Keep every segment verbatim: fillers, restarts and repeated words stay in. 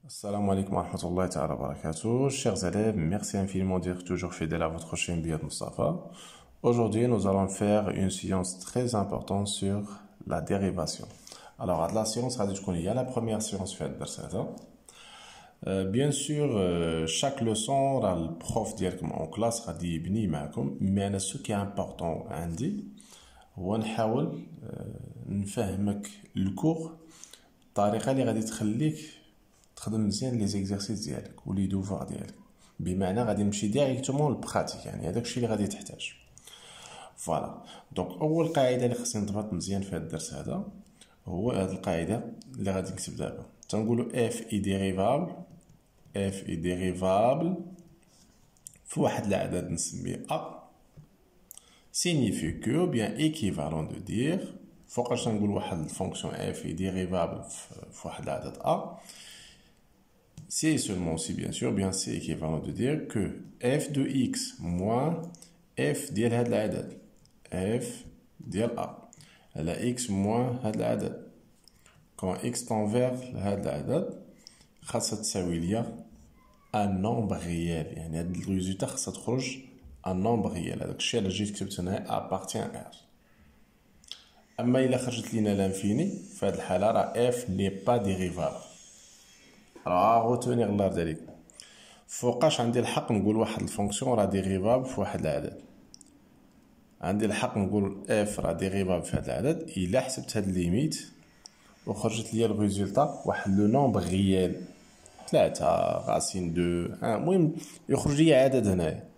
Assalamu alaikum wa rahmatullahi ta'ala wa barakatuh. Chers élèves, merci infiniment d'être toujours fidèles à votre chaîne Biyad Mustafa. Aujourd'hui, nous allons faire une science très importante sur la dérivation. Alors, à la science, il y a la première science faite euh, bien sûr, euh, chaque leçon, le prof directement en classe va dire mais ce qui est important, عندي هو نحاول نفهمك الكور الطريقة اللي غادي تخليك تخدم مزيان لي زيكزارسيس ديالك ولي دوفوار ديالك، بمعنى غادي نمشي ديريكتومون للبراتيك، يعني هذاك الشيء اللي غادي تحتاج. فوالا دونك اول قاعده اللي خصني نضبط مزيان في هذا الدرس هذا هو هذه القاعده اللي غادي نكتب دابا. تنقولوا اف اي ديريفابل اف اي ديريفابل في واحد العدد نسميه ا signifie que ou bien équivalent de dire فوقاش نقول واحد الفونكسيون اف اي ديريفابل في واحد العدد ا c'est seulement si bien sûr bien c'est équivalent de dire que f de x moins f ديال هاد العدد f ديال a على x moins هاد العدد quand x tend vers هاد العدد خاصها تساوي ليا ان نومبر ريال، يعني هاد الريزولتا خاصها تخرج ان نومبر ريال. هذاك الشيء اللي جيت كتبت هنا ابارتيان ار. اما الا خرجت لينا لانفيني في هاد الحاله راه f ني با ديريفابل. راه غوتونيغ الله يرضي عليك، فوقاش عندي الحق نقول واحد الفونكسيون راه ديريفابل في واحد العدد، عندي الحق نقول اف راه ديريفابل في هذا العدد الا حسبت هاد ليميت وخرجت ليا الريزولتا واحد لو نومبر ريال ثلاثة غاسين دو. المهم يخرج ليا عدد هنايا،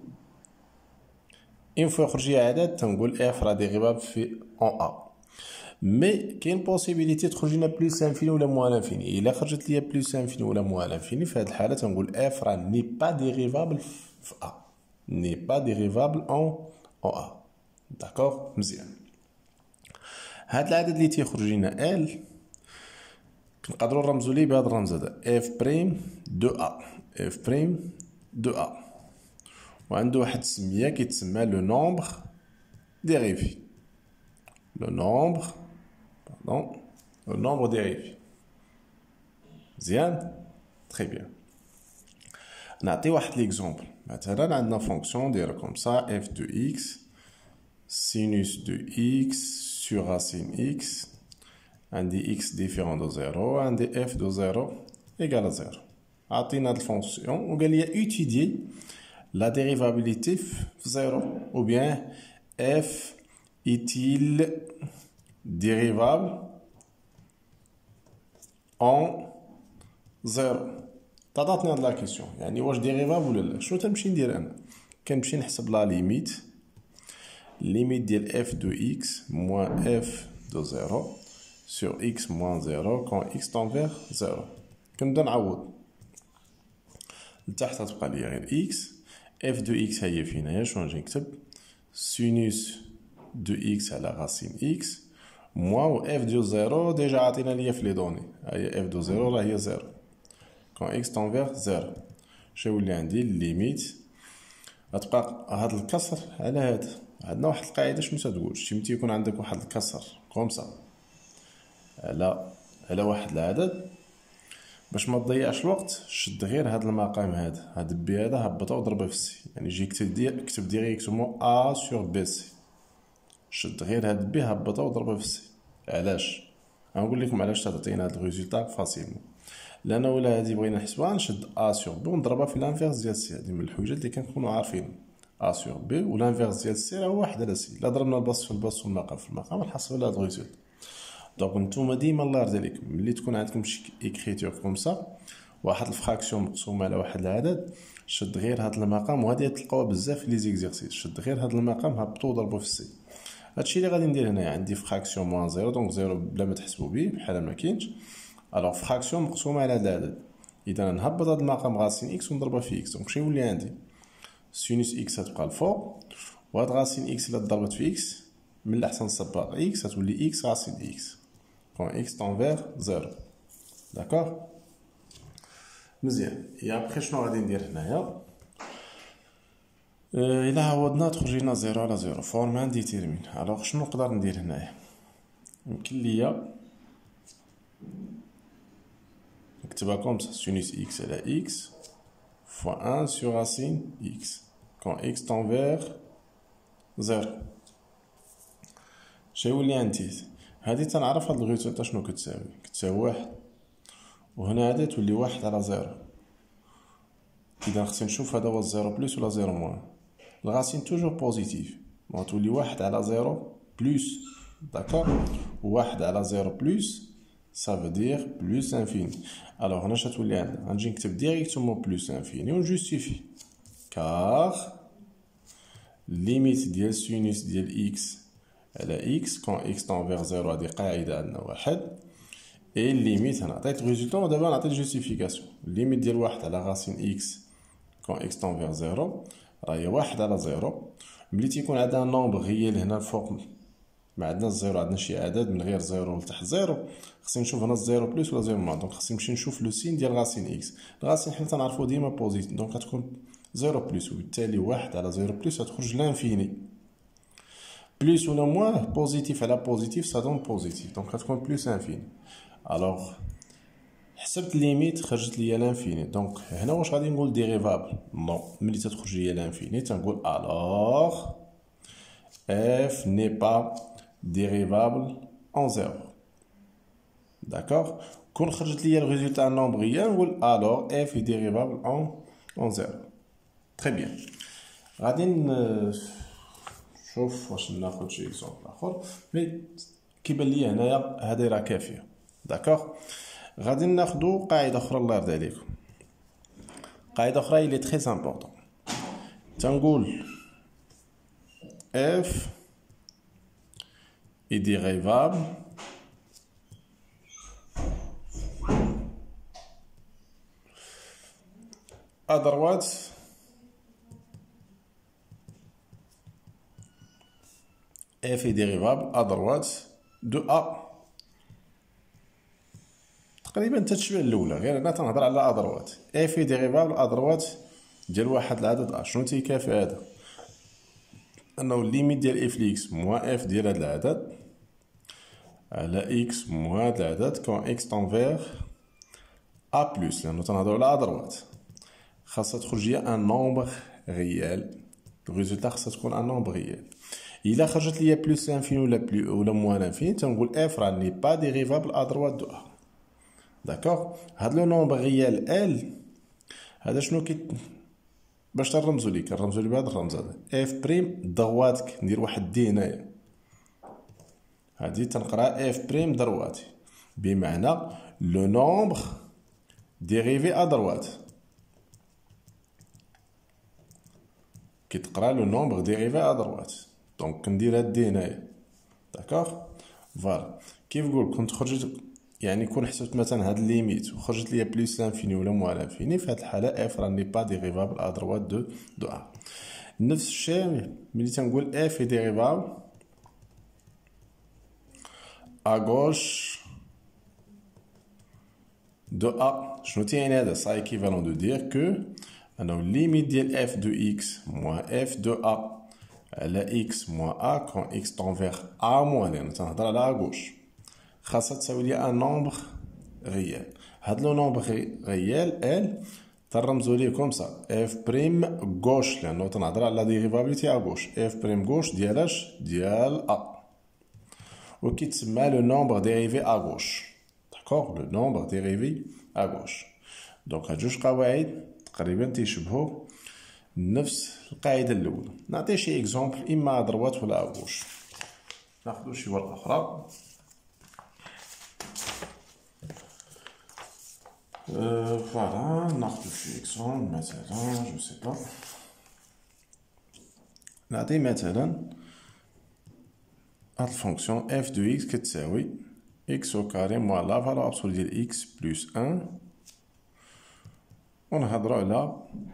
اون فوا يخرج ليا عدد تنقول اف راه ديريفابل في اون ا. مي كاين بوسيبيليتي تخرج لنا بلوس انفيني ولا موان انفيني. الا خرجت ليا بلوس انفيني ولا موان انفيني في هذه الحاله تنقول اف راه ني با ديريفابل في ا، ني با ديريفابل اون اون ا. داكوغ مزيان. هاد العدد اللي تيخرج لنا ال كنقدروا نرمزوا ليه بهذا الرمز هذا اف بريم دو ا، اف بريم دو ا، وعنده واحد السميه كيتسمى لو نومبر ديريفي، لو نومبر باردون لو نومبر ديريفي. مزيان تري بيان. نعطي واحد ليكزومبل. مثلا عندنا فونكسيون دايره كوم سا اف دو اكس sinus de x sur racine x عندي x différent de zéro عندي f de zéro égale à zéro. عطينا هاد الفونكسيون وقال لي étudier la dérivabilité في zéro ou bien f est-il dérivable en zéro. طاطاتني هاد لا كيسيون، يعني واش ديريفابل ولا لا. شنو تنمشي ندير انا؟ كنمشي نحسب لا ليميت limite de f de x moins f de zéro sur x moins zéro quand x tend vers zéro. كنبدا نعوض لتحت تبقى لي غير x. f de x هي فين هي؟ شنو نجي نكتب sinus de x على racine x moins و f de zéro ديجا عطينا ليا في لي دوني هي f de zéro راه هي zéro quand x tend vers zéro. شنو يولي عندي الليميت غتبقى هاد الكسر على هاد. عندنا واحد القاعده شنو تتقول؟ شتي ملي يكون عندك واحد الكسر كومسا على على واحد العدد باش ما تضيعش الوقت شد غير هاد المقام هذا هاد بي هذا هبطو وضربه في سي، يعني جي كتب دي كتب ديريكتومون ا سور بي سي. شد غير هاد بي هبطو وضربه في سي. علاش؟ غنقول لكم علاش تعطينا هاد الريزولتا فاسيلمون. لان ولا هادي بغينا نحسبوها نشد ا سور بي ونضربها في لانفيرس ديال سي. هادي من الحويجات اللي كنكونوا عارفين ا سور بي و لانفيرس ديال سي هو واحد على سي. لا ضربنا الباص في الباص والمقام في المقام نحصلوا هاد الريزولت. دونك نتوما ديما الله يرضي عليكم ملي تكون عندكم شي اكريتور كوم سا واحد الفراكسيون مقسومه على واحد العدد شد غير هاد المقام، وهادي تلقاوها بزاف في لي زيكزارسيس. شد غير هاد المقام هبطوا وضربوا في السي. هادشي اللي غادي ندير هنايا عندي فراكسيون موان زيرو دونك زيرو بلا ما تحسبوا به بحال ما كاينش. الوغ فراكسيون مقسومه على هاد العدد، اذا نهبط هاد المقام غاسين اكس ونضربها في اكس. دونك شنو يولي عندي سينوس اكس غتبقى الفوق وهاد غاسين اكس الا ضربت في اكس من الاحسن نصبر اكس غتولي اكس غاسين اكس كون اكس طون فيغ زيرو. داكوغ مزيان. يا بخي شنو غادي ندير هنايا؟ الا عوضنا تخرج لنا زيرو على زيرو فورما ديتيرمين. الوغ شنو نقدر ندير هنايا؟ يمكن ليا نكتبها كوم سا سينوس إكس على إكس فوا أن سور راسين إكس كون إكس تون فيغ زيرو. شيولي عندي هادي تنعرف هاد الغيتوطا شنو كتساوي، كتساوي واحد، وهنا هادي تولي واحد على زيرو. إذا خصني نشوف هذا هو زيرو بلوس ولا زيرو موان. الغاسين توجور بوزيتيف، دونك تولي واحد على زيرو بلوس، داكور. واحد على زيرو بلوس ça veut dire plus infini. Alors هنا شتولي عندنا غنجي نكتب ديريكتومون بلوس انفيني ونجوستيفي car ليميت ديال سينوس ديال إكس على إكس كون إكس تون فيغ زيرو هادي قاعدة عندنا واحد، اي ليميت هنا عطيت ريزولطون ودابا نعطي الجوستيفيكاسيون. ليميت ديال واحد على غاسين إكس كون إكس تون فيغ زيرو راهي واحد على زيرو. ملي تيكون عندنا نومبر ريال هنا الفوق ما عندنا الزيرو، عندنا شي عدد من غير زيرو لتحت زيرو، خصني نشوف هنا الزيرو بلوس ولا زيرو موان. دونك خصني نمشي نشوف لو سين ديال غاسين إكس. الغاسين حنا تنعرفو ديما بوزيتيف، دونك غتكون زيرو بلوس، وبالتالي واحد على زيرو بلوس غتخرج لانفيني. بلوس ولا موان بوزيتيف على بوزيتيف سا دون بوزيتيف، دونك غتكون بلوس انفيني. الوغ حسبت ليميت خرجت ليا لانفيني. دونك هنا واش غادي نقول ديريفابل؟ نو، ملي تتخرج ليا لانفيني تنقول الوغ اف ني با ديريفابل اون زيرو. داكوغ، كون خرجت ليا الريزولتا نومبريال نقول الوغ اف ديريفابل اون اون زيرو. تري بيان. غادي نشوف واش ناخذ شي اكزومبل اخر، مي كيبان لي هنايا هادي راه كافيه. داكوغ، غادي ناخذ قاعده اخرى الله يرضي عليكم. قاعده اخرى اللي تري امبورطون، تنقول اف est dérivable à droite f est dérivable à droite de a. تقريبا تتشبه الاولى، غير انا تنهضر على ا دروات. f est dérivable à droite ديال واحد العدد a. شنو تيكافي هذا؟ انه الليميت ديال اف ليكس موان اف ديال هاد العدد على اكس موان هاد العدد كون اكس تون فيغ ا بلوس، لانه تنهضرو على ا دروات. خاصها تخرج ليا ان نومبر ريال، الريزولتا خاصها تكون ان نومبر ريال. الا خرجت ليا بلوس انفيني ولا بلو ولا موان انفيني تنقول اف راه ني با ديريفابل ا دروات دو ا. داكوغ، هاد لو نومبر ريال ال هذا شنو كي باش ترمزوا ليه؟ كنرمزوا ليه بهذا الرمز هذا اف بريم درواتك. ندير واحد دي هنايا، هادي تنقرا اف بريم درواتي بمعنى لو نومبر ديريفي ا دروات. كتقرا لو نومبر ديريفي ا دروات، دونك كندير هاد دي هنايا. داكوغ، فوالا كيف نقول كنت خرجت يعني كون حسبت مثلا هاد ليميت وخرجت ليا بلوس لانفيني ولا موان لانفيني، في هاد الحاله اف راه ني با ديريفابل ا دروات دو دو ا. نفس الشيء ملي تنقول اف ديريفابل ا غوش دو ا، شنو تيعني هذا؟ سا ايكيفالون دو دير كو انه ليميت ديال اف دو اكس موان اف دو ا على اكس موان ا كون اكس تون فيغ ا موان، لان تنهضر على ا غوش، خاصها تساوي لي ان نومبر ريال. هاد لو نومبر ريال ال ترمزو ليه كوم سا اف بريم غوش، لانه تنهضر على ديريفابيليتي ا غوش. اف بريم غوش ديال اش؟ ديال ا، وكيتسمى لو نومبر ديريفي ا غوش. داكوغ، لو نومبر ديريفي ا غوش. دونك هاد جوج قواعد تقريبا تيشبهو نفس القاعده الاولى. نعطي شي اكزومبل اما ا دروات ولا ا غوش. ناخذ شي ورقه اخرى. فوالا ناخذ شي اكزومبل مثلا جو سي با. نعطي مثلا هاد الفونكسيون اف دو اكس كتساوي اكس او كاري موان لا فالور ابسولو ديال اكس بلس ان، ونهضرو على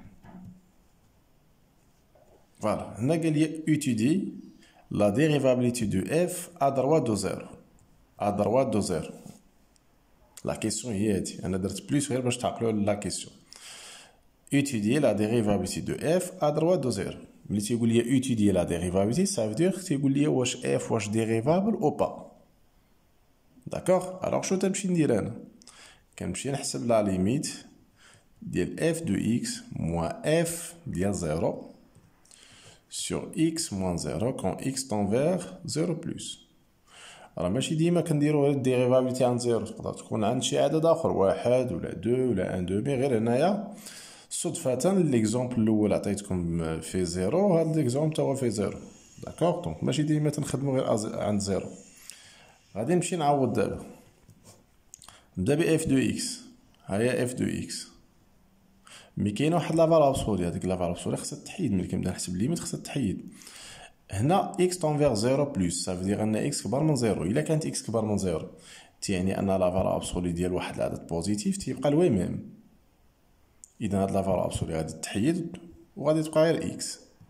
فوالا. هنا قال لي étudier la dérivabilité de f à droite de zéro à droite de zéro. لا كيسيون هي هادي، انا درت بلوس غير باش تعقلوا لا كيسيون. étudier la dérivabilité de f à droite de zéro. ملي تيقول لي étudier la dérivabilité ça veut dire تيقول لي واش f واش ديريفابل او با. داكوغ، الوغ شنو تنمشي ندير انا؟ كنمشي نحسب لا ليميت ديال اف دو اكس موان اف ديال زيرو sur x moins zéro quand x tend vers zéro plus. راه ماشي ديما كنديرو غير الديريفابيلتي عند زيرو، تقدر تكون عند شي عدد اخر واحد ولا دو ولا ان دومي. غير هنايا صدفة ليكزومبل الاول عطيتكم في زيرو، هاد ليكزومبل تا هو في زيرو. داكوغ، دونك ماشي ديما تنخدمو غير عند زيرو. غادي نمشي نعوض دابا. نبدا ب اف دو اكس، ها هي اف دو اكس، مي كاينه واحد لا فالور ابسولي. هاديك لا فالور ابسولي خصها تحيد ملي كنبدا نحسب ليميت، خصها تحيد. هنا x tend vers زيرو بلس، صافي دير ان x كبر من زيرو. الا كانت x كبر من زيرو تيعني ان لا فالور ابسولي ديال واحد العدد بوزيتيف تيبقى لوي ميم. اذا هاد لا فالور ابسولي غادي تحيد وغادي تبقى غير x.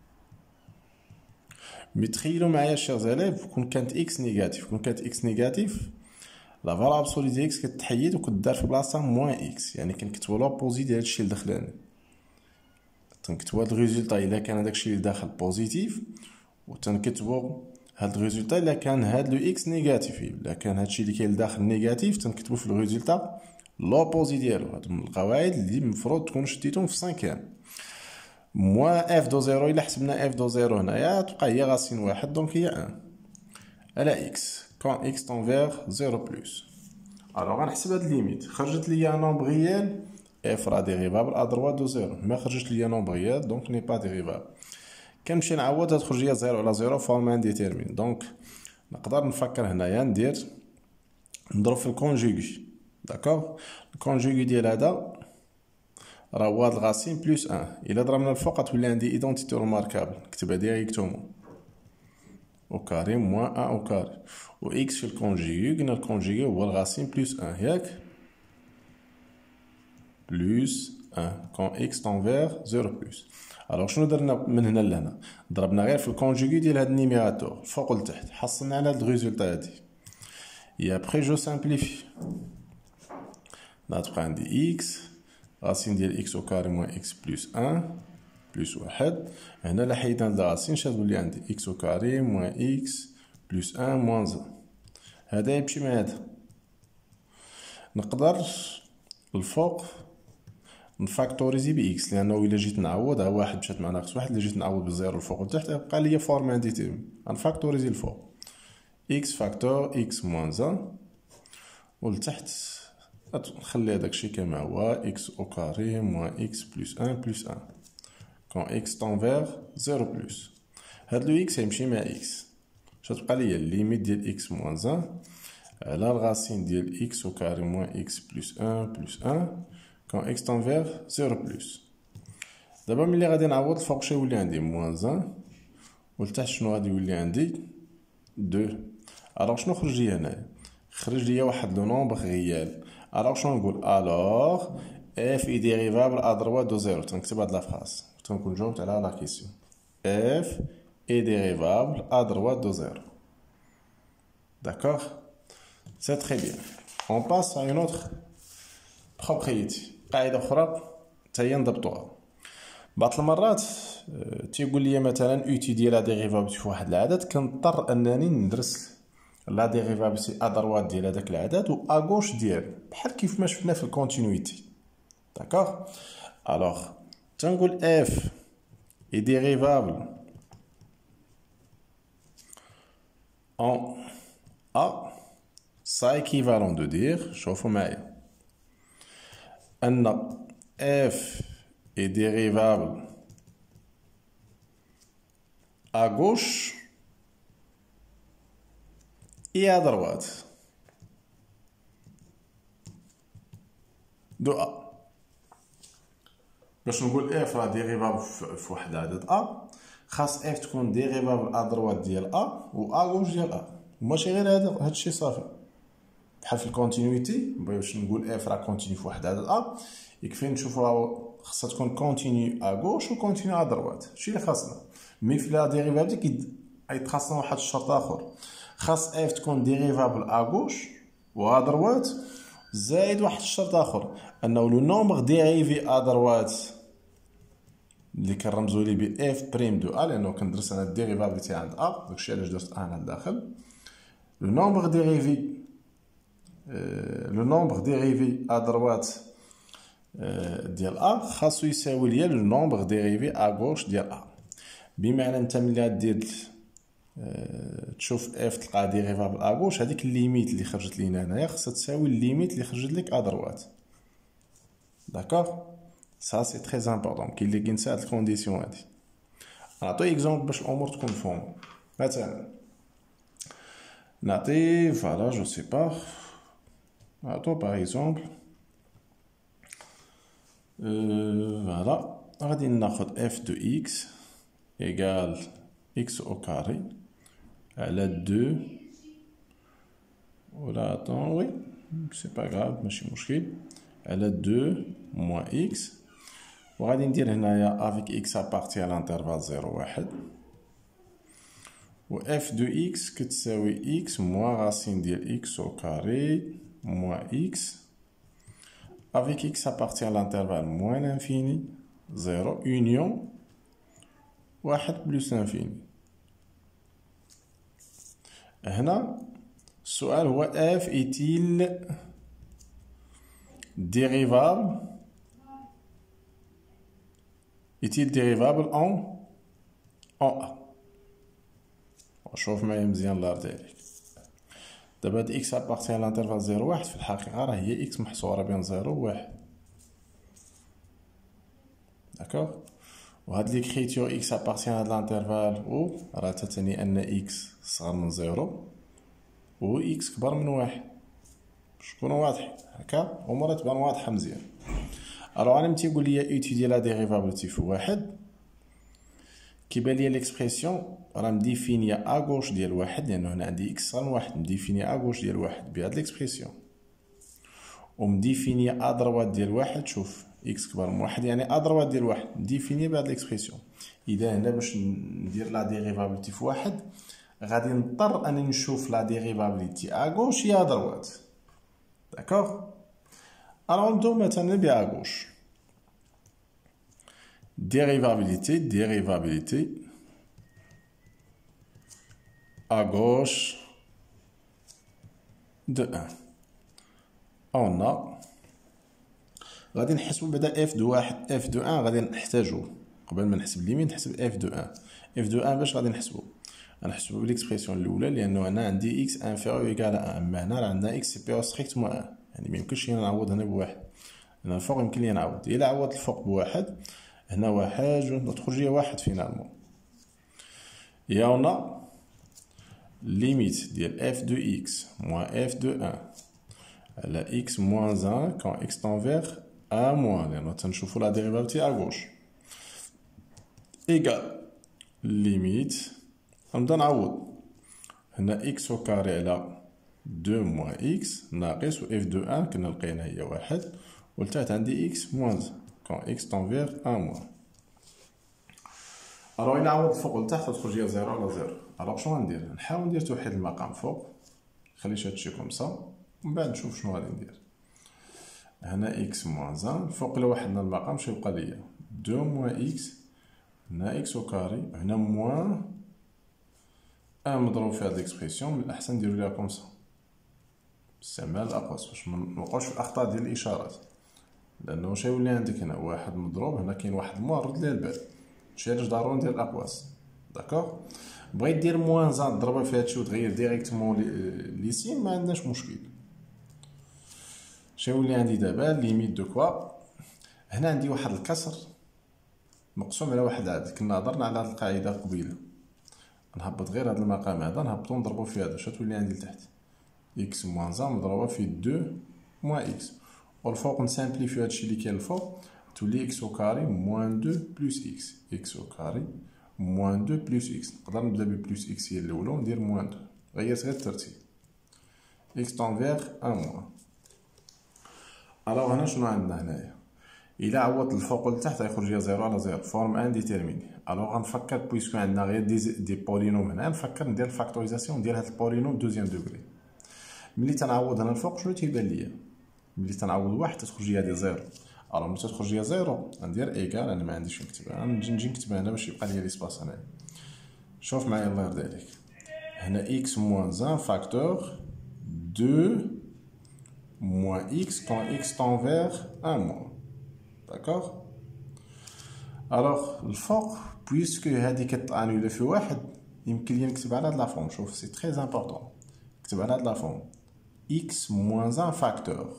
مي تخيلوا معايا الشير زاليف، كون كانت x نيجاتيف، كون كانت x نيجاتيف لا فالور ابسولي ديال x كتحيد وكدار في بلاصتها موان x، يعني كنكتبوا لوبوزي ديال هادشي اللي دخلاني. تنكتبوا هاد الريزولطا الا كان هداكشي اللي داخل بوزيتيف، وتنكتبوا هاد الريزولطا الا كان هاد لو اكس نيجاتيف. الا كان هادشي اللي كاين لداخل نيجاتيف تنكتبوا في الريزولطا لوبوزي ديالو. هادو من القواعد اللي المفروض تكونوا شديتهم في سانكيام. موان اف دو زيرو، الا حسبنا اف دو زيرو هنايا تبقى هي غاسين واحد، دونك هي ان على اكس كون اكس طون فيغ زيرو بلس. الوغ غنحسب هاد ليميت، خرجت ليا نومبر ريال اف راه ديريفابل ا دروا دو زيرو، ما خرجت ليا نومبر ريال دونك ني با ديريفابل. كنمشي نعوض تخرج ليا زيرو على زيرو فورم انديتيرمين. دونك نقدر نفكر هنايا ندير نضرب في الكونجوغي. داكوغ، الكونجوغي ديال هذا راه هو هاد الغاسين بلس ان. الا ضربنا الفوق تولي عندي ايدونتيتي روماركابل، نكتبها ديريكتومون او كاري موان ان او كاري، و اكس في الكونجوغي قلنا الكونجوغي هو الغاسين بلس ان ياك، بلس ان كون اكس طون فيغ زيرو بلس. الوغ شنو درنا من هنا لهنا؟ ضربنا غير في الكونجوغي ديال هاد النيميراتور الفوق لتحت، حصلنا على هاد الريزولطا هادي. اي ابخي جو سامبليفي، غتبقى عندي اكس غاسين ديال اكس او كاري موان اكس بلس ان بلس واحد. هنا لا حيدنا هاد الغاسين شتولي عندي اكس او كاري موان اكس بلس ان موان زان. هذا يمشي مع هذا. نقدر الفوق نفاكتوريزي ب اكس، لانه الا جيت نعوض ها واحد مشات مع ناقص واحد، الا جيت نعوض بالزيرو الفوق لتحت يبقى ليا فورم انديتيرمين. غنفاكتوريزي الفوق اكس فاكتور اكس موان زان، ولتحت نخلي هداك الشيء كما هو اكس او كاري موان اكس بلس ان بلس ان كون اكس طون فيغ زيرو بلس. هاد لو اكس يمشي مع اكس، شتبقى ليا الليميت ديال اكس موان زان على الغاسين ديال اكس او كاري موان اكس بلس ان بلس ان كون اكس طون فيغ زيرو بلس. دابا ملي غادي نعوض الفوق شي يولي عندي موان زان، ولتحت شنو غادي يولي عندي دو. الوغ شنو خرج لي هنايا؟ خرج لي واحد لو نومبر ريال. الوغ شنو نقول؟ الوغ اف اي ديريفابل ا دروا دو زيرو. تنكتب هاد لافراز تنكون جاوبت على لا كيسيون. اف اي ديريفابل ا دروا دو زيرو. داكوغ، سي تري بيان. اون باس ا اون اوتر بروبريتي، قاعده اخرى حتى هي نضبطوها. بعض المرات تيقول لي مثلا اوتي ديال لا ديريفابيلتي في واحد العدد، كنضطر انني ندرس لا ديريفابيلتي ا دروات ديال هذاك العدد و ا غوش ديالو، بحال كيف ما شفنا في الكونتينيتي. داكوغ، الوغ تنقول اف اي ديريفابل en a، ça équivalent de dire، شوفوا معايا، ان f est dérivable à gauche et à droite de a. باش نقول f راه ديريفابل في واحد العدد a، خاص f تكون ديريفابل ا دروات ديال a و ا غوش ديال a، وماشي غير هذا هادشي صافي. بحال في الكونتينيتي باش نقول f راه كونتيني في واحد العدد a، يكفي نشوفوا خاصها تكون كونتيني ا غوش و كونتيني ا دروات، هادشي اللي خاصنا. مي في لا ديريفابيلتي كيتخاصنا واحد الشرط اخر، خاص f تكون ديريفابل ا غوش و ا دروات، زائد واحد الشرط اخر انه لو نومبر ديريفي ا دروات اللي كنرمزو ليه ب اف بريم دو ا، لانه كندرس انا الديريفابيلتي عند ا، داكشي علاش درت ا هنا لداخل. لو نومبر ديريفي لو نومبر ديريفي ا دروات ديال ا خاصو يساوي ليا لو نومبر ديريفي ا غوش ديال ا. بمعنى انت ملي غدير تشوف اف تلقى ديريفابل ا غوش، هذيك الليميت اللي خرجت لينا هنايا خاصها تساوي الليميت اللي خرجت لك ا دروات. داكوغ، سا سي تري امبورطون. كاين اللي كينسى هاد الكونديسيون هادي. نعطي اكزومبل باش الامور تكون مفهومه. مثلا نعطي فوالا جو سي با نعطو باغ اكزومبل فوالا غادي ناخد اف دو اكس ايكال اكس او كاري على دو ولا attends وي سي با غاف ماشي مشكل على دو موان اكس، وغادي ندير هنايا افيك اكس ابارتي على انترفال زيرو واحد، و اف دو اكس كتساوي اكس موان راسين ديال اكس او كاري موان اكس افيك اكس ابارتي على انترفال موان انفيني زيرو اونيون واحد بلوس انفيني. هنا السؤال هو اف ايتيل ديريفابل est-il dérivable en en a. شوف معايا مزيان الله يرضي عليك. دابا هاد اكس ابارتي على الانترفال زيرو واحد في الحقيقه راه هي اكس محصوره بين زيرو و واحد. داكوغ، وهاد ليكريتور اكس ابارتي على الانترفال او راه تتعني ان اكس صغر من زيرو و اكس كبر من واحد باش نكونو واضحين هكا الامور تبان واضحه مزيان. الوغ انا ملي تيقول لي ايتيدي لا ديريفابيلتي في واحد، كيبان لي ليكسبرسيون راه مديفينيا ا غوش ديال واحد، لانه هنا عندي اكس صغر من واحد مديفينيا ا غوش ديال واحد بهاد ليكسبرسيون، ومديفينيا ا دروات ديال واحد شوف اكس كبر من واحد يعني ا دروات ديال واحد مديفينيا بهاد ليكسبرسيون. اذا هنا باش ندير لا ديريفابيلتي في واحد غادي نضطر اني نشوف لا ديريفابيلتي ا غوش يا دروات. داكوغ، الوغ نبداو مثلا با غوش. Dérivabilité, dérivabilité à gauche de un. On a غادي نحسبو بعدا اف دو واحد اف دو ان غادي نحتاجو قبل ما نحسب ليميت نحسب اف دو ان. اف دو ان باش غادي نحسبو غنحسبو بليكسبرسيون الاولى، لانه انا عندي اكس انفيريور ايكال ان، اما هنا راه عندنا اكس سيبيريور ستريكتومون ان، يعني ميمكنش لينا نعوض هنا بواحد، هنا الفوق يمكن ليا نعوض. الا عوضت الفوق بواحد هنا واحد جو تخرج ليا واحد فينالمون. يا هنا ليميت ديال اف دو اكس موان اف دو ان على اكس موان ان كون اكس تنفير ان موان، لانه تنشوفو لا ديريفابيلتي ا غوش ايكال ليميت غنبدا نعوض هنا اكس او كاري على دو موان اكس ناقص و اف دو ان كنا لقينا هي واحد، ولتحت عندي اكس موان كون اكس تنفير ان موان. الوغ إلا عوض فوق لتحت تخرج ليا زيرو على زيرو. الوغ شنو غندير؟ نحاول ندير توحيد المقام فوق، نخليش هادشي كومسا، ومن بعد نشوف شنو غادي ندير. هنا اكس موان ان فوق إلا وحدنا المقام شنو يبقى ليا؟ دو موان اكس هنا اكس او كاري هنا موان ان مضروب في هاد ليكسبرسيون. من الأحسن نديرو ليها كومسا باستعمال الأقواس باش منوقعوش في الأخطاء ديال الإشارات، لانه واش يولي عندك هنا واحد مضروب هنا كاين واحد موان رد ليه البال، ماشي علاش ضروري ندير الاقواس. داكوغ، بغيت دير موان زان تضربها في هادشي وتغير ديريكتومون لي سين ما عندناش مشكل. اش يولي عندي دابا ليميت دو كوا؟ هنا عندي واحد الكسر مقسوم على واحد عدد، كنا هضرنا على هاد القاعده قبيله. نهبط غير هاد المقام هذا نهبطو نضربو في هذا، اش تولي عندي لتحت اكس موان زان مضروبه في دو موان اكس، والفوق نسامبليفيو هادشي اللي كاين الفوق تولي اكس او كاري موان دو بلوس اكس، اكس او كاري موان دو بلوس اكس. نقدر نبدا ببلوس اكس هي الاولى وندير موان دو، غيرت غير الترتيب اكس تنفير ان موان. الوغ هنا شنو عندنا هنايا؟ الا عوضت الفوق والتحت غيخرج ليا زيرو على زيرو فورم ان ديتيرميني. الوغ غنفكر بويسكو عندنا غير دي دي بولينوم هنا، نفكر ندير الفاكتوريزاسيون ديال هاد البولينوم دوزيام دوغري. ملي تنعوض هنا الفوق شنو تيبان ليا؟ ملي تنعوض واحد تخرج ليا ديال زيرو. الوغ ملي تخرج ليا زيرو غندير ايكال، انا ما عنديش نكتبها، نجي نجي نكتبها هنا باش يبقى ليا ليسباس هنايا. شوف معايا الله يرضي عليك، هنا اكس موان ان فاكتور دو moins x quand x tend vers un moins. D'accord? Alors الفوق puisque هذه كتانيولي في واحد يمكن لي نكتب على هاد لا فورم. شوف سي تري امبورطون نكتب على هاد لا فورم x moins un فاكتور.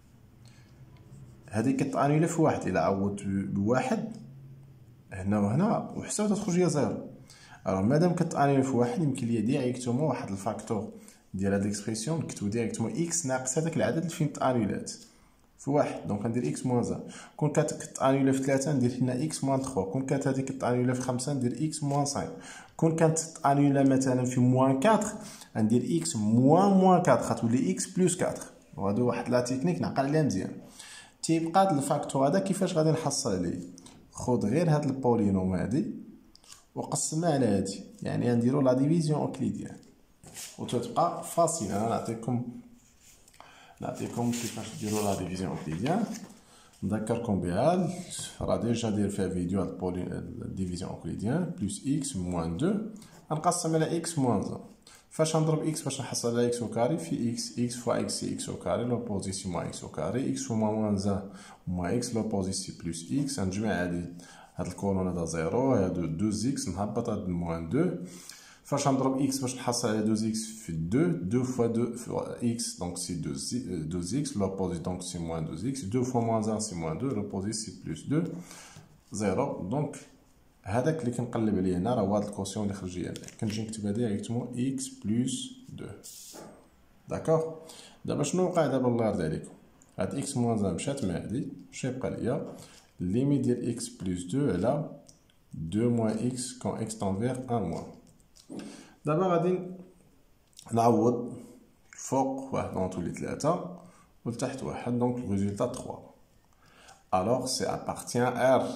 هذه كتانيولي في واحد إلا عوضت بواحد هنا وهنا وحتى تخرج ليا زيرو. الوغ مادام كتانيولي في واحد يمكن لي ديريكتومون واحد الفاكتور ديال هاد ليكسبرسيون نكتبو ديريكتومون x ناقص هذاك العدد اللي فين تانيولات في واحد. دونك غندير x موان واحد. كون كانت كتانيولي في ثلاثة ندير هنا x موان ثلاثة. كون كانت هذيك كتانيولي في خمسة ندير x موان خمسة. كون كانت تانيولي مثلا في موان أربعة غندير x موان موان أربعة غتولي x بلس أربعة. وهادو واحد لا تكنيك نعقل عليها مزيان. تيبقى هاد الفاكتور هذا كيفاش غادي نحصل عليه؟ خذ غير هاد البولينوم هادي وقسمها على هادي، يعني غنديرو لا ديفيزيون اوكليديان وتتبقى فاصيل. انا نعطيكم نعطيكم كيفاش ديروا لا ديفيزيون اوكليديان. نذكركم بها راه ديجا داير فيها فيديو هاد الديفيزيون اوكليديان. بلس اكس موان اثنين غنقسم على اكس موان واحد. فاش نضرب اكس باش نحصل على اكس او كاري في اكس اكس فوا اكس سي اكس او كاري لوبوزي سي موان اكس او كاري اكس فوا موان واحد موان اكس لوبوزي سي بلس اكس. نجمع هادي هاد الكولون هذا زيرو هادو اثنين اكس نهبط هاد موان اثنين. فاش نضرب اكس باش نحصل على اثنين اكس في اثنين اثنين فوا اثنين فوا اكس دونك سي اثنين اكس لوبوزي دونك سي موان اثنين اكس اثنين فوا موان واحد سي موان اثنين لوبوزي سي بلس اثنين زيرو. دونك هذاك اللي كنقلب عليه هنا راه هو هاد الكوسيون اللي خرج لي هنا كنجي نكتبها ديريكتومون اكس بلس اثنين. داكوغ. دابا شنو وقع دابا الله يرضي عليكم؟ هاد اكس موان واحد مشات مع هادي واش يبقى ليا؟ ليميت ديال اكس بلس اثنين على اثنين موان اكس كون اكس طون فيغ واحد موان. دابا غادي نعوض الفوق واحد غنولي ثلاثة والتحت واحد دونك الريزولتا ثلاثة. الوغ سي ابارتيان ار.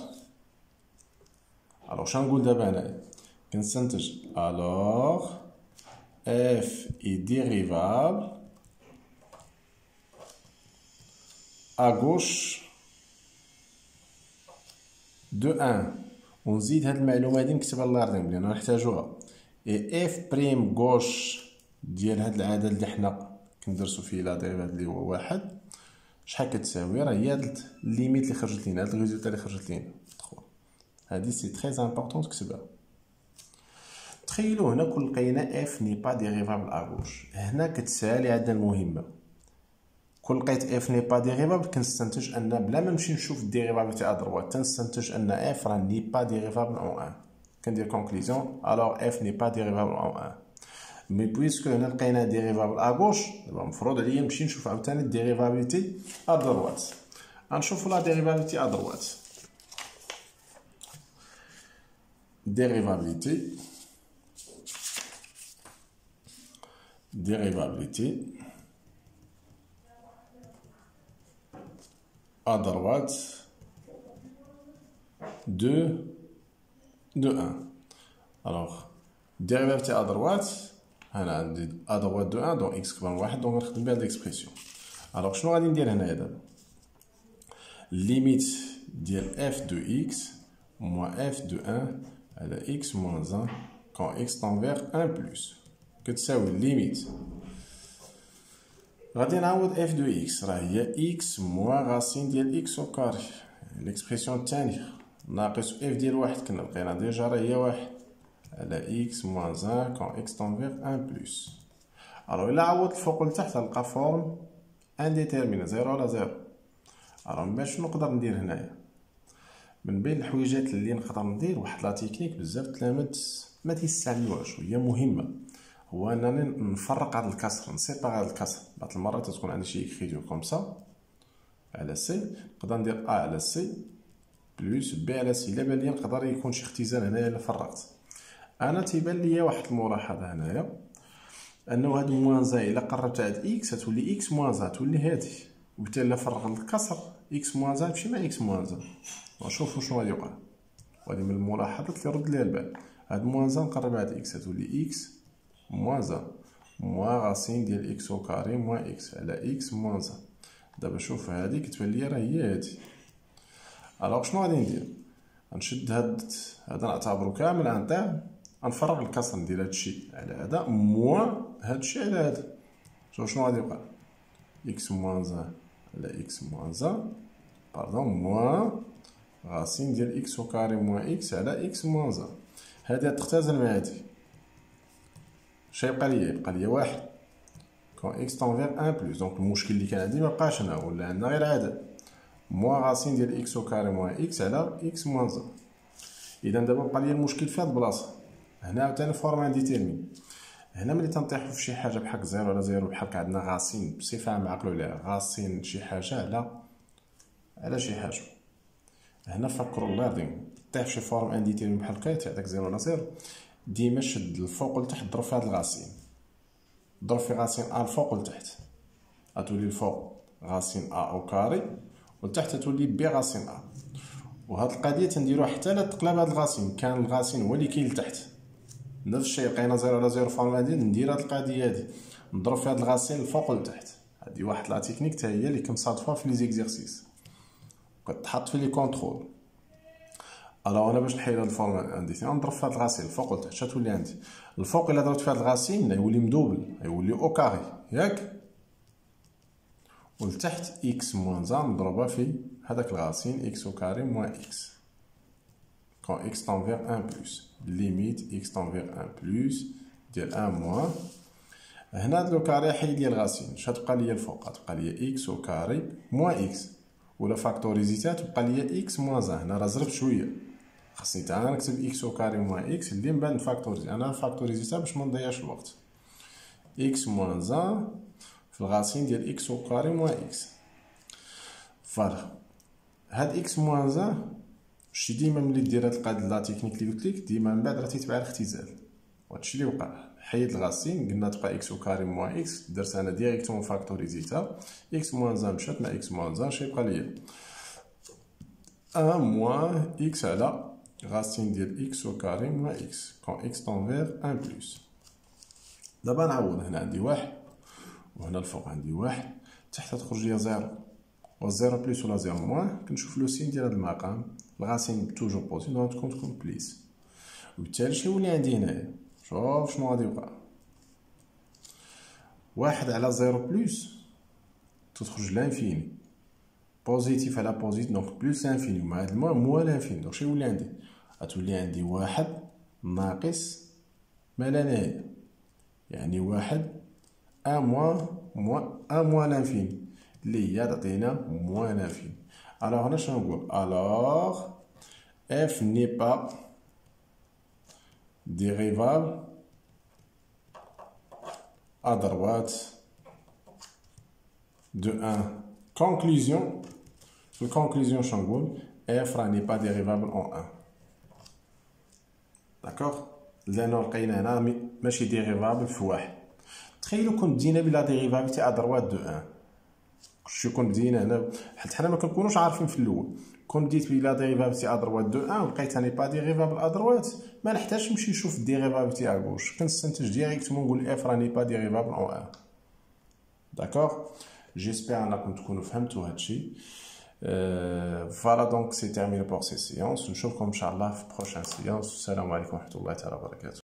الوغ شنقول دابا هنايا؟ كنستنتج الوغ اف اي ديريفابل ا غوش دو واحد. ونزيد هاد المعلومه هادي نكتبها الله يرضيكم لان نحتاجوها. اي اف بريم غوش ديال هاد العدد اللي حنا كندرسو فيه لا ديريفات اللي هو واحد شحال كتساوي؟ راه هي هاد الليميت اللي خرجت لينا هاد الريزولتا اللي خرجت لينا ثلاثة. هادي سي تري امبورطون تكتبها. تخيلوا هنا كون لقينا اف ني با ديريفابل ا غوش. هنا كتسالي عندنا المهمه. كون لقيت اف ني با ديريفابل كنستنتج ان بلا ما نمشي نشوف الديريفابل تاع ادروات تنستنتج ان اف راه ني با ديريفابل اون واحد. كندير كونكليزيون الوغ اف ني با ديريفابل اون واحد. مي بويسكو هنا لقينا ديريفابل ا غوش دابا المفروض عليا نمشي نشوف عاوتاني الديريفابيلتي ادروات. غنشوفو لا ديريفابيلتي ادروات. ديريفابيلتي ديريفابيلتي à droite de de un. Alors dérivative à droite هنا عندي à droite de un donc x كبر من واحد دونك نخدم بها ليكسبرسيون. alors شنو غادي ندير هنايا دابا؟ ليميت ديال f de x moins f de un على x moins un quand x tend vers un plus كتساوي ليميت غادي نعوض اف دو اكس راه هي اكس موان غاسين ديال اكس او كاري ليكسبرسيون الثانيه ناقص اف ديال واحد كنا لقينا ديجا راه هي واحد على اكس موان واحد كون اكس طون فيغ واحد بلس. الوغ الا عوضت الفوق لتحت غنلقى فورم انديتيرمينا زيرو على زيرو. الوغ باش شنو نقدر ندير هنايا؟ من بين الحويجات اللي نقدر ندير واحد لا تكنيك بزاف التلاميذ ما تيستعملوهاش وهي مهمه، هو انني نفرق هذا الكسر نسيبار هذا الكسر. بعض المرات تكون عندي شي اكريتور كوم سا على سي نقدر ندير ا على سي بلس بي على سي. الا بان لي نقدر يكون شي اختزال هنايا الا فرقت. انا تيبان ليا واحد الملاحظه هنايا انه هاد موان زا الا قربت هاد اكس تولي اكس موان زا تولي هادي وبالتالي الا فرغ الكسر اكس موان زا تمشي مع اكس موان زا. نشوفوا شنو غادي يوقع. وهذه من الملاحظات اللي رد ليها البال. هاد موان زا نقرب هاد اكس تولي اكس موان زا موان راسين ديال اكس او كاري موان اكس على اكس موان زا. دابا شوف هادي كتبان ليا راه هي هادي. الوغ شنو غادي ندير؟ غنشد هاد هذا نعتبرو كامل انتير غنفرغ الكسر ندير هادشي على هذا موان هادشي على هذا. شوف شنو غادي يوقع. إكس موان واحد على إكس موان واحد باردون موان غاسين ديال إكس أو كاري موان إكس على إكس موان واحد. هادي تختزل مع هادي، اش يبقى ليا؟ يبقى ليا واحد كون إكس طونفيغ أن بلوس. دونك المشكل اللي كان عندي مبقاش هنا، ولا عندنا غير عدد موان غاسين ديال إكس أو كاري موان إكس على إكس موان واحد. إذا دابا بقى ليا المشكل في هاد البلاصة هنا عاوتاني فورم انديتيرمين. هنا ملي تنطيحو في شي حاجة بحال زيرو على زيرو، بحال عندنا غاسين بصفة عامة عقلو عليها غاسين شي حاجة على على شي حاجة. هنا فكرو الليردينغ طيح في شي فورم انديتيرمين بحال هكا تاع داك زيرو على زيرو، ديما شد الفوق ولتحت ضرب في هاد الغاسين، ضرب في غاسين أ الفوق ولتحت غتولي الفوق غاسين أ أو كاري، ولتحت تولي بي غاسين أ. وهاد القضية تنديروها حتى لا تقلب هاد الغاسين، كان الغاسين هو اللي كاين لتحت نفس الشيء لقينا زيرو على زيرو فورم هادي، ندير هاد القضية هادي نضرب في هاد الغاسين الفوق ولتحت. هادي واحد لا تكنيك تا هي اللي كنصادفوها في لي زيكزيرسيس كتحط في لي كونترول. الوغ انا باش نحيد هاد الفورم عندي نضرب في هاد الغاسين الفوق ولتحت، اش تولي عندي؟ الفوق الا ضربت في هاد الغاسين يولي مدوبل، يولي او كاري ياك، ولتحت إكس موان واحد نضربها في هداك الغاسين إكس أو كاري موان إكس كون إكس طونفيغ أن بلوس ليميت إكس طونفيغ أن بلوس ديال أن موان. هنا هاد لو كاري حيد ليا الغاسين، اش غتبقى ليا الفوق؟ غتبقى ليا إكس أو كاري موان إكس، ولا فاكتوريزيتها تبقى ليا إكس موان واحد. هنا راه زربت شوية، خاصني تا أنا نكتب إكس أو كاري موان إكس اللي من بعد نفاكتوريزي. أنا نفاكتوريزيتها باش منضيعش الوقت. إكس موان واحد في الغاسين ديال إكس أو كاري موان إكس. فوالا هاد إكس موان واحد شتي ديما ملي دير هاد القاد لا تكنيك اللي قلتلك ديما من بعد راه تيتبع الاختزال. وهادشي اللي وقع، حيد الغاسين قلنا تبقى إكس أو كاري موان إكس، درت أنا ديريكتومون فاكتوريزيتها إكس موان واحد مشات مع إكس موان واحد، اش يبقى ليا؟ أن موان إكس على غاسين ديال إكس أو كاري موان إكس كون إكس طونفيغ أن بلوس. دابا نعوض، هنا عندي واحد وهنا الفوق عندي واحد، تحت تخرج ليا زيرو، و زيرو بليس ولا زيرو موان كنشوف لو سين ديال هاد المقام الغاسين توجور بوزيتيف دونك تكون تكون بليس. وبالتالي شنو يولي عندي هنايا؟ شوف شنو غادي يوقع، واحد على زيرو بليس تخرج لانفيني، بوزيتيف على بوزيتيف دونك بليس لانفيني، ومع هاد الموان موان لانفيني. دونك شنو يولي عندي؟ غتولي عندي واحد ناقص ما لا نهاية، يعني واحد ان موان موان ان موان لانفيني اللي هي تعطينا موان لانفيني. الوغ هنا شنو نقول؟ الوغ اف ني با ديريفابل à droite de un. Conclusion. La conclusion شنقول؟ f n'est pas dérivable en un. D'accord? لأنه لقينا هنا ماشي ديريفابل في واحد. تخيلوا كون بدينا بلا ديريفابيتي à droite de un. شو كون بدينا هنا حيت حنا ما كنكونوش عارفين في الأول. كون بديت بلا ديريفابيتي à droite de un ولقيتها n'est pas dérivable à droite، ما نحتاجش نمشي نشوف ديريفابيتي à gauche، كنستنتج ديريكتومون نقول f n'est pas dérivable en un. D'accord? J'espère انكم تكونوا فهمتوا هادشي. فوالا دونك سي تيرميني بور سي سيونس، نشوفكم ان شاء الله في بروشان سيونس. السلام عليكم ورحمه الله تعالى وبركاته.